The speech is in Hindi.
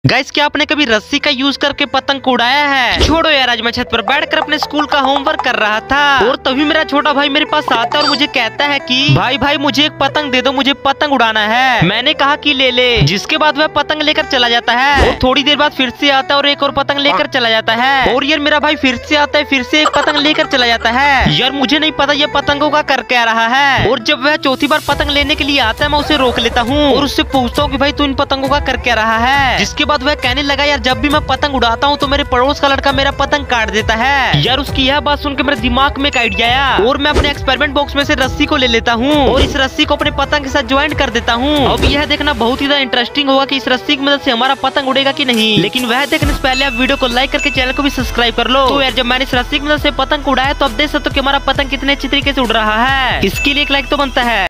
गाइस, क्या आपने कभी रस्सी का यूज करके पतंग को उड़ाया है? छोड़ो यार, आज मैं छत पर बैठकर अपने स्कूल का होमवर्क कर रहा था और तभी मेरा छोटा भाई मेरे पास आता है और मुझे कहता है कि भाई भाई मुझे एक पतंग दे दो, मुझे पतंग उड़ाना है। मैंने कहा कि ले ले, जिसके बाद वह पतंग लेकर चला जाता है और थोड़ी देर बाद फिर से आता है और एक और पतंग लेकर चला जाता है। और यार मेरा भाई फिर से आता है, फिर से एक पतंग लेकर चला जाता है। यार मुझे नहीं पता ये पतंगों का कर क्या रहा है। और जब वह चौथी बार पतंग लेने के लिए आता है, मैं उसे रोक लेता हूँ और उससे पूछता हूँ कि भाई तू इन पतंगों का कर क्या रहा है। जिसके बाद वह कहने लगा, यार जब भी मैं पतंग उड़ाता हूँ तो मेरे पड़ोस का लड़का मेरा पतंग काट देता है। यार उसकी यह बात सुनकर मेरे दिमाग में एक आइडिया आया और मैं अपने एक्सपेरिमेंट बॉक्स में से रस्सी को ले लेता हूँ और इस रस्सी को अपने पतंग के साथ ज्वाइन कर देता हूँ। अब यह देखना बहुत ही ज्यादा इंटरेस्टिंग होगा कि इस रस्सी की मदद से हमारा पतंग उड़ेगा कि नहीं। लेकिन वह देखने से पहले आप वीडियो को लाइक करके चैनल को भी सब्सक्राइब कर लो। तो यार जब मैंने इस रस्सी की मदद से पतंग को उड़ाया तो अब देख सकते हो कि हमारा पतंग कितने अच्छी तरीके से उड़ रहा है। इसके लिए एक लाइक तो बनता है।